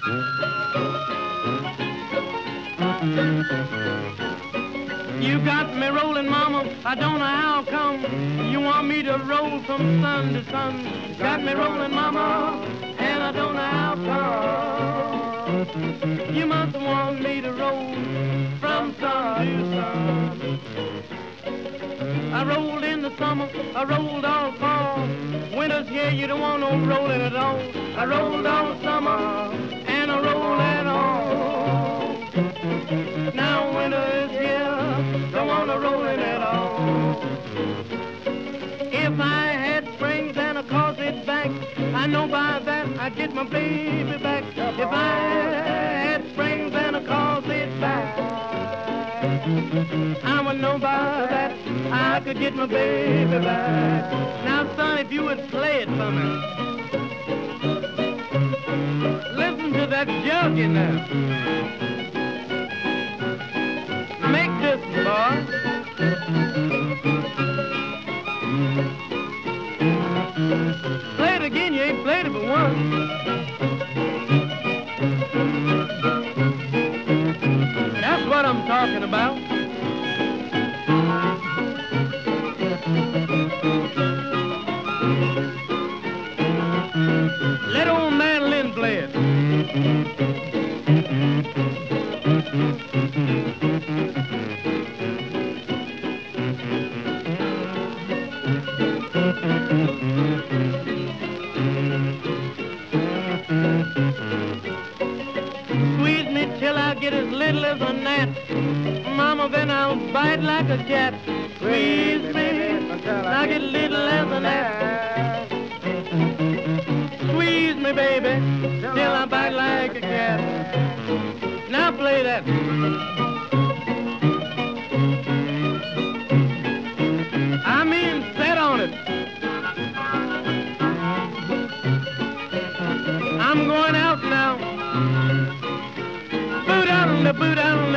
You got me rolling, mama, I don't know how come. You want me to roll from sun to sun. Got me rolling, mama, and I don't know how come. You must want me to roll from sun to sun. I rolled in the summer, I rolled all fall. Winter's here, you don't want no rolling at all. I rolled all summer, and I rolled at all. Now winter is here, don't want no rolling at all. If I had springs and a corset back, I know by that I'd get my baby back. If I had springs and a corset back, I would know by that I could get my baby back. Now, son, if you would play it for me. Listen to that junkie now. Make this, boy. Play it again, you ain't played it but once. That's what I'm talking about. Let old man Lynn play it. Squeeze me till I get as little as a gnat. Mama, then I'll bite like a cat. Squeeze me till I get little as a gnat. Squeeze me, baby, till I bite like a cat. Now play that. I mean, set on it. I'm going out now. Boot out, boot out.